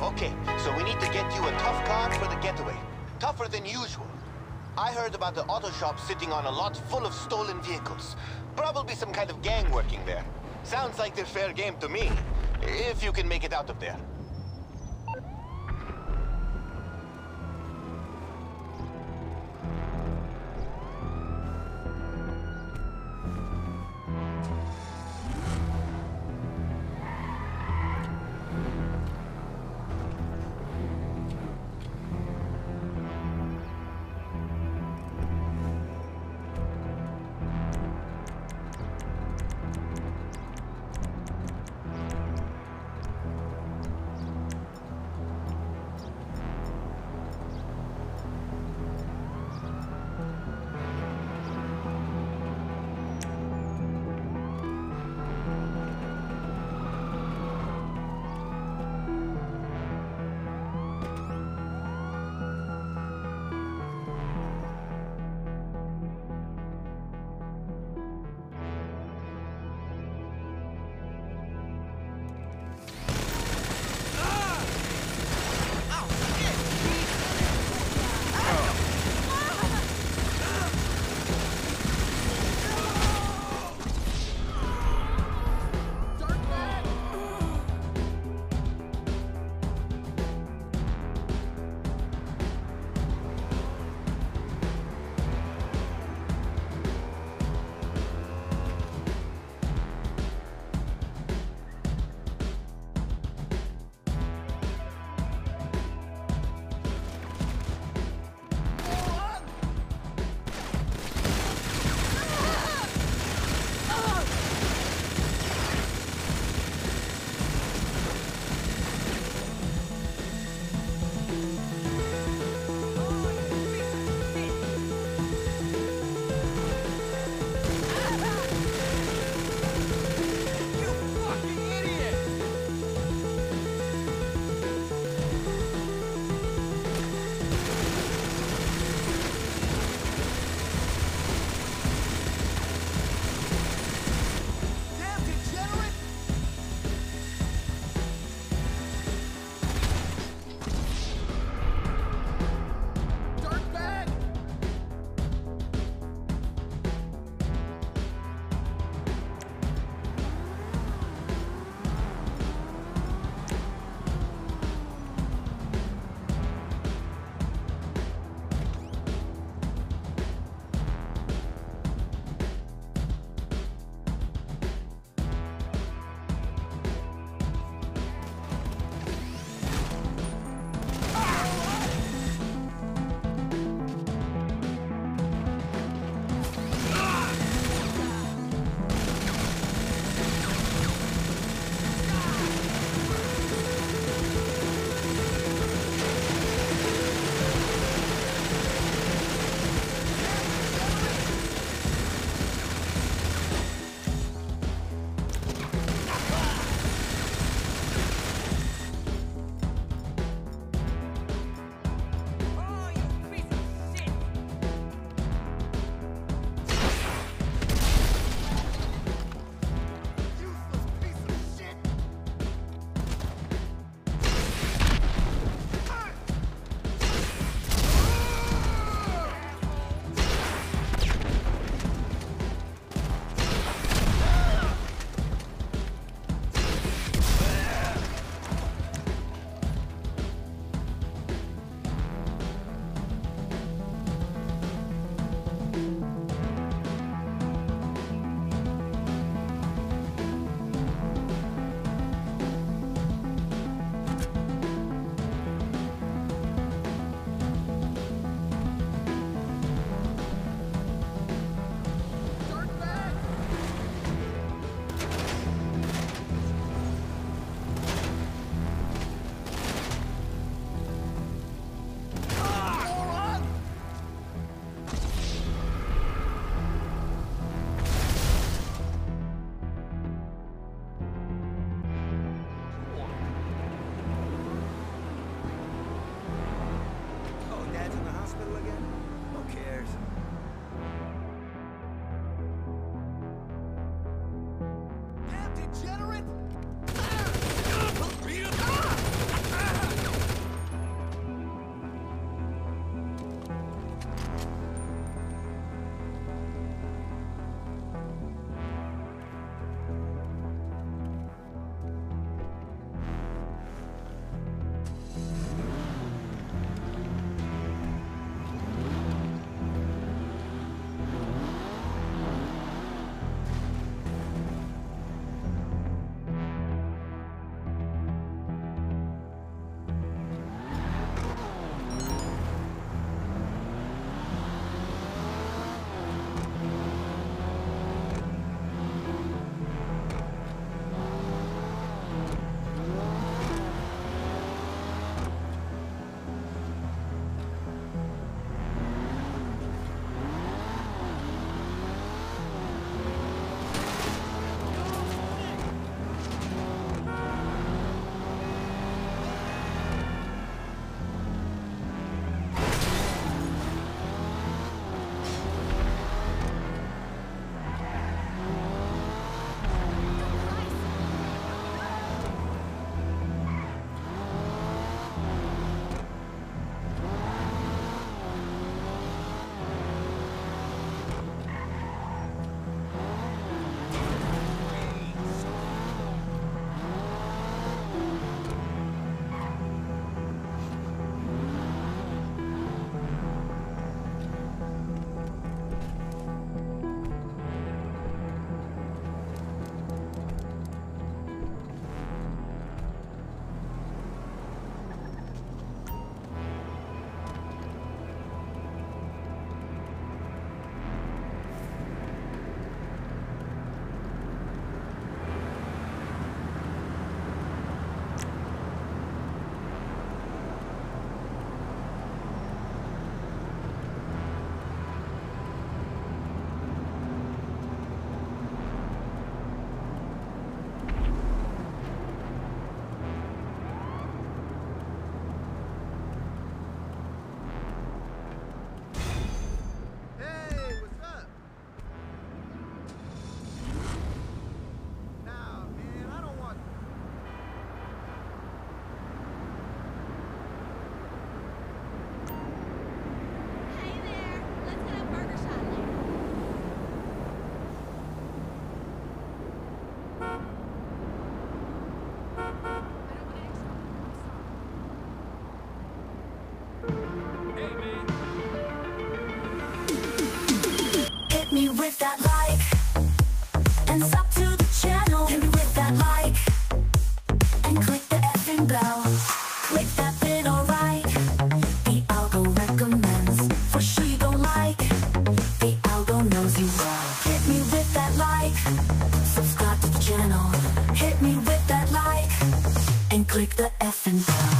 Okay, so we need to get you a tough car for the getaway. Tougher than usual. I heard about the auto shop sitting on a lot full of stolen vehicles. Probably some kind of gang working there. Sounds like they're fair game to me, if you can make it out of there. with that like, and sub to the channel. Hit me with that like, and click the effing bell. Click that bit, alright. The algo recommends, for sure you gon' like. The algo knows you well. Hit me with that like, subscribe to the channel. Hit me with that like, and click the effing bell.